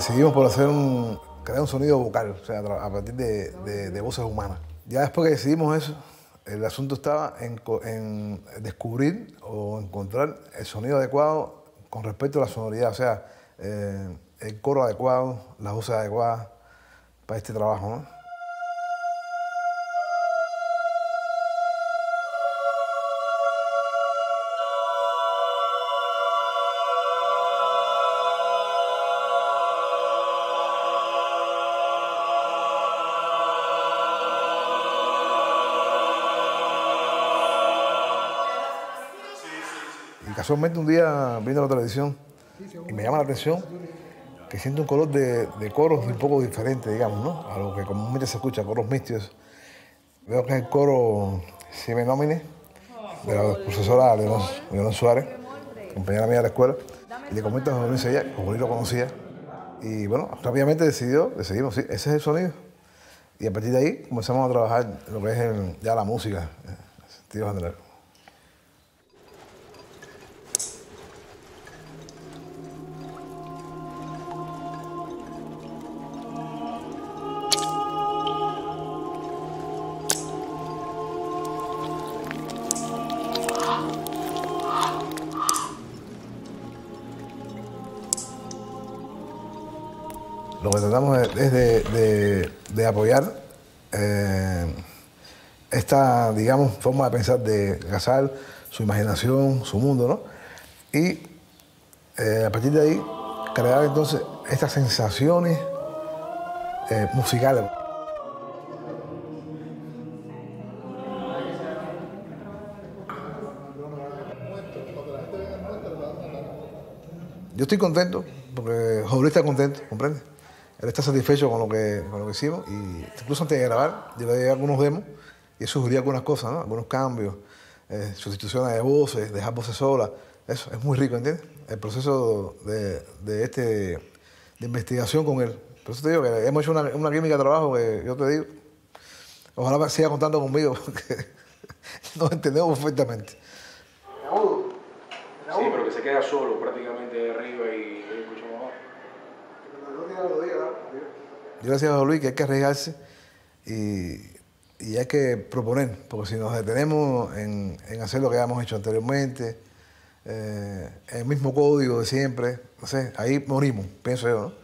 decidimos por crear un sonido vocal, o sea, a partir de voces humanas. Ya después que decidimos eso, el asunto estaba en descubrir o encontrar el sonido adecuado con respecto a la sonoridad, o sea, el coro adecuado, las voces adecuadas para este trabajo, ¿no? Y casualmente un día viendo la televisión y me llama la atención que siento un color de coros un poco diferente, digamos, ¿no? A lo que comúnmente se escucha, coros mixtos. Veo que es el coro Si Me Nomine, de la profesora Leonor Suárez, compañera mía de la escuela, y le comento a José Luis ella, como yo lo conocía, y bueno, rápidamente decidimos, sí, ese es el sonido. Y a partir de ahí comenzamos a trabajar lo que es ya la música, en sentido general. Lo que tratamos es de apoyar esta, digamos, forma de pensar de Casal, su imaginación, su mundo, ¿no? Y a partir de ahí, crear entonces estas sensaciones musicales. Yo estoy contento porque José Luis está contento, ¿comprendes? Él está satisfecho con lo que hicimos y incluso antes de grabar yo le di algunos demos y él sugería algunas cosas, ¿no? Algunos cambios, sustituciones de voces, dejar voces solas. Eso es muy rico, ¿entiendes? El proceso de investigación con él. Por eso te digo que hemos hecho una química de trabajo que yo te digo, ojalá siga contando conmigo porque nos entendemos perfectamente. Sí, pero que se queda solo prácticamente arriba y escuchamos abajo. Yo le decía a José Luis que hay que arriesgarse y hay que proponer, porque si nos detenemos en hacer lo que habíamos hecho anteriormente, el mismo código de siempre, no sé, ahí morimos, pienso yo, ¿no?